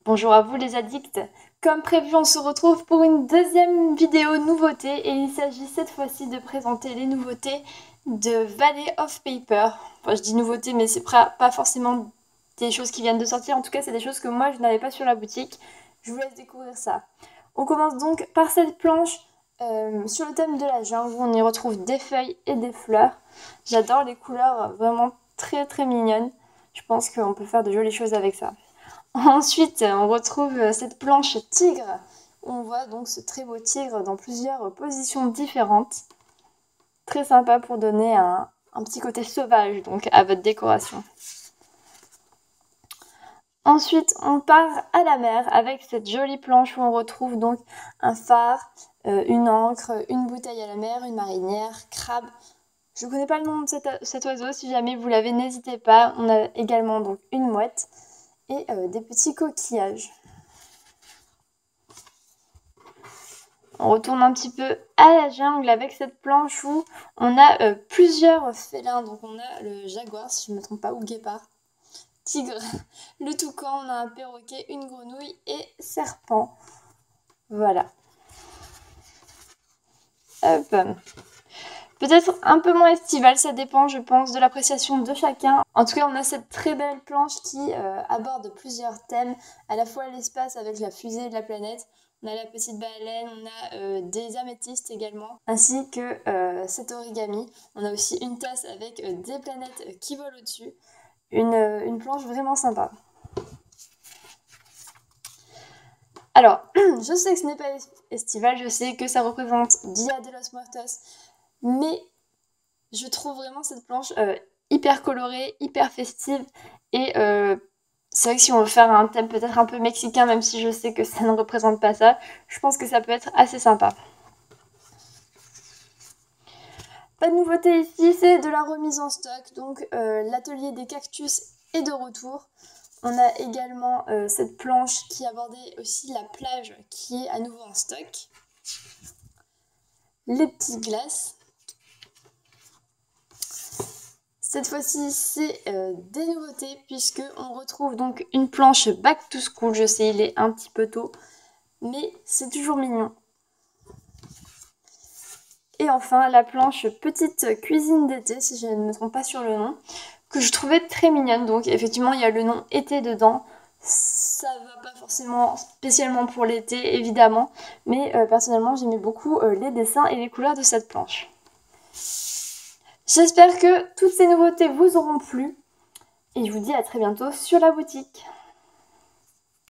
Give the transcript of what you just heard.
Bonjour à vous les addicts. Comme prévu, on se retrouve pour une deuxième vidéo nouveauté et il s'agit cette fois-ci de présenter les nouveautés de Valley of Paper. Enfin, je dis nouveautés, mais c'est pas forcément des choses qui viennent de sortir. En tout cas, c'est des choses que moi, je n'avais pas sur la boutique. Je vous laisse découvrir ça. On commence donc par cette planche sur le thème de la jungle où on y retrouve des feuilles et des fleurs. J'adore les couleurs vraiment très très mignonnes. Je pense qu'on peut faire de jolies choses avec ça. Ensuite, on retrouve cette planche tigre, où on voit donc ce très beau tigre dans plusieurs positions différentes. Très sympa pour donner un petit côté sauvage donc à votre décoration. Ensuite, on part à la mer avec cette jolie planche où on retrouve donc un phare, une ancre, une bouteille à la mer, une marinière, crabe. Je ne connais pas le nom de cet oiseau, si jamais vous l'avez, n'hésitez pas. On a également donc une mouette et des petits coquillages. On retourne un petit peu à la jungle avec cette planche où on a plusieurs félins. Donc on a le jaguar, si je ne me trompe pas, ou guépard, tigre, le toucan, on a un perroquet, une grenouille et serpent. Voilà. Hop. Peut-être un peu moins estival, ça dépend, je pense, de l'appréciation de chacun. En tout cas, on a cette très belle planche qui aborde plusieurs thèmes, à la fois l'espace avec la fusée de la planète, on a la petite baleine, on a des améthystes également, ainsi que cet origami. On a aussi une tasse avec des planètes qui volent au-dessus. Une planche vraiment sympa. Alors, je sais que ce n'est pas estival, je sais que ça représente Dia de los Muertos, mais je trouve vraiment cette planche hyper colorée, hyper festive et c'est vrai que si on veut faire un thème peut-être un peu mexicain, même si je sais que ça ne représente pas ça, je pense que ça peut être assez sympa. Pas de nouveauté ici, c'est de la remise en stock, donc l'atelier des cactus est de retour. On a également cette planche qui abordait aussi la plage qui est à nouveau en stock. Les petites glaces. Cette fois-ci, c'est des nouveautés puisque on retrouve donc une planche Back to School. Je sais, il est un petit peu tôt, mais c'est toujours mignon. Et enfin, la planche Petite Cuisine d'été, si je ne me trompe pas sur le nom, que je trouvais très mignonne. Donc effectivement, il y a le nom été dedans. Ça va pas forcément spécialement pour l'été, évidemment, mais personnellement, j'aimais beaucoup les dessins et les couleurs de cette planche. J'espère que toutes ces nouveautés vous auront plu et je vous dis à très bientôt sur la boutique.